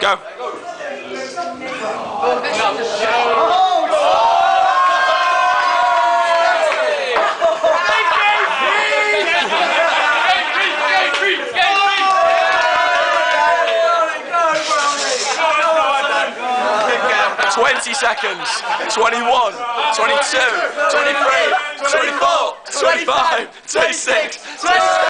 Go. Seconds. 21, 22, 23, 24, 25, 26, 27.